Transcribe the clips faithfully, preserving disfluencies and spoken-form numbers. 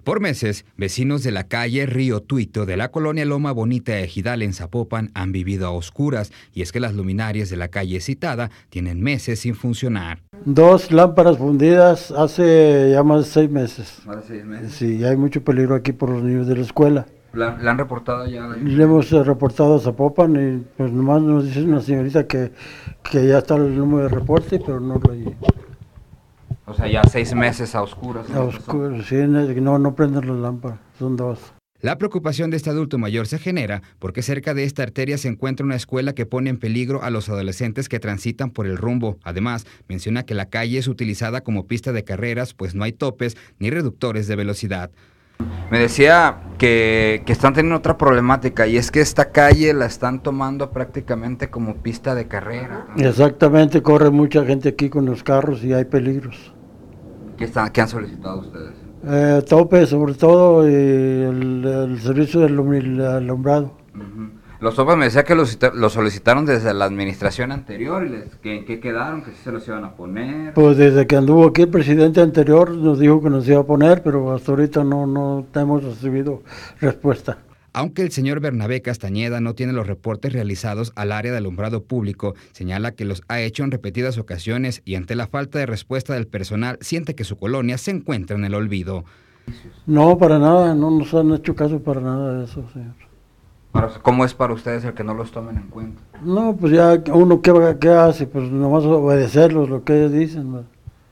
Por meses, vecinos de la calle Río Tuito de la colonia Loma Bonita Ejidal en Zapopan han vivido a oscuras, y es que las luminarias de la calle citada tienen meses sin funcionar. Dos lámparas fundidas hace ya más de seis meses. Más de seis meses. Sí, hay mucho peligro aquí por los niños de la escuela. ¿La, la han reportado ya? Le hemos eh, reportado a Zapopan y pues nomás nos dice una señorita que, que ya está el número de reporte, pero no lo hay. O sea, ya seis meses a oscuras. A oscuras, sí, no, no prenden las lámparas, son dos. La preocupación de este adulto mayor se genera porque cerca de esta arteria se encuentra una escuela que pone en peligro a los adolescentes que transitan por el rumbo. Además, menciona que la calle es utilizada como pista de carreras, pues no hay topes ni reductores de velocidad. Me decía que, que están teniendo otra problemática, y es que esta calle la están tomando prácticamente como pista de carrera. Exactamente, corre mucha gente aquí con los carros y hay peligros. ¿Qué, están, qué han solicitado ustedes? Eh, tope, sobre todo, y el, el servicio del alumbrado. Uh-huh. Los topes me decía que los, los solicitaron desde la administración anterior, y les, que, que quedaron, que sí se los iban a poner. Pues desde que anduvo aquí el presidente anterior nos dijo que nos iba a poner, pero hasta ahorita no, no hemos recibido respuesta. Aunque el señor Bernabé Castañeda no tiene los reportes realizados al área de alumbrado público, señala que los ha hecho en repetidas ocasiones, y ante la falta de respuesta del personal siente que su colonia se encuentra en el olvido. No, para nada, no nos han hecho caso para nada de eso, señor. ¿Cómo es para ustedes el que no los tomen en cuenta? No, pues ya uno qué, qué hace, pues nomás obedecerlos, lo que ellos dicen, ¿no?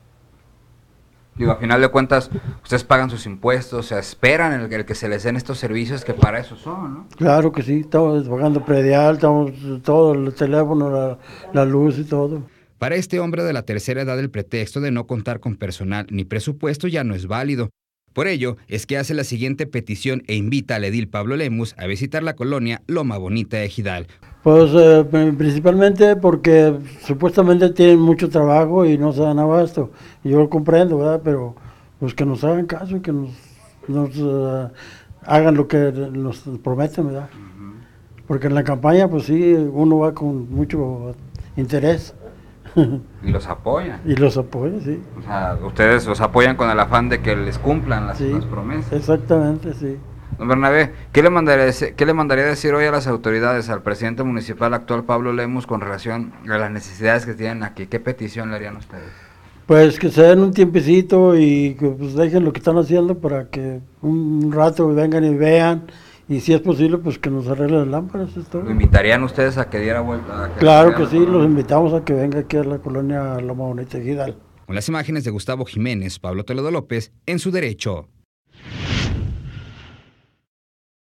Digo, a final de cuentas, ustedes pagan sus impuestos, o sea, esperan el, el que se les den estos servicios que para eso son, ¿no? Claro que sí, estamos pagando predial, estamos todo, el teléfono, la, la luz y todo. Para este hombre de la tercera edad, el pretexto de no contar con personal ni presupuesto ya no es válido. Por ello, es que hace la siguiente petición e invita al edil Pablo Lemus a visitar la colonia Loma Bonita Ejidal. Pues eh, principalmente porque supuestamente tienen mucho trabajo y no se dan abasto. Y yo lo comprendo, ¿verdad? Pero pues que nos hagan caso y que nos, nos uh, hagan lo que nos prometen, ¿verdad? Uh-huh. Porque en la campaña, pues sí, uno va con mucho interés. Y los apoyan. Y los apoyan, sí. O sea, ustedes los apoyan con el afán de que les cumplan las, sí, las promesas. Exactamente, sí. Don Bernabé, ¿qué le mandaría, qué le mandaría decir hoy a las autoridades, al presidente municipal actual Pablo Lemus, con relación a las necesidades que tienen aquí? ¿Qué petición le harían ustedes? Pues que se den un tiempecito y que pues dejen lo que están haciendo para que un rato vengan y vean, y si es posible, pues que nos arreglen las lámparas. Es todo. ¿Lo invitarían ustedes a que diera vuelta? A que claro que sí, los invitamos a que venga aquí a la colonia Loma Bonita Ejidal. Con las imágenes de Gustavo Jiménez, Pablo Toledo López, En Su Derecho.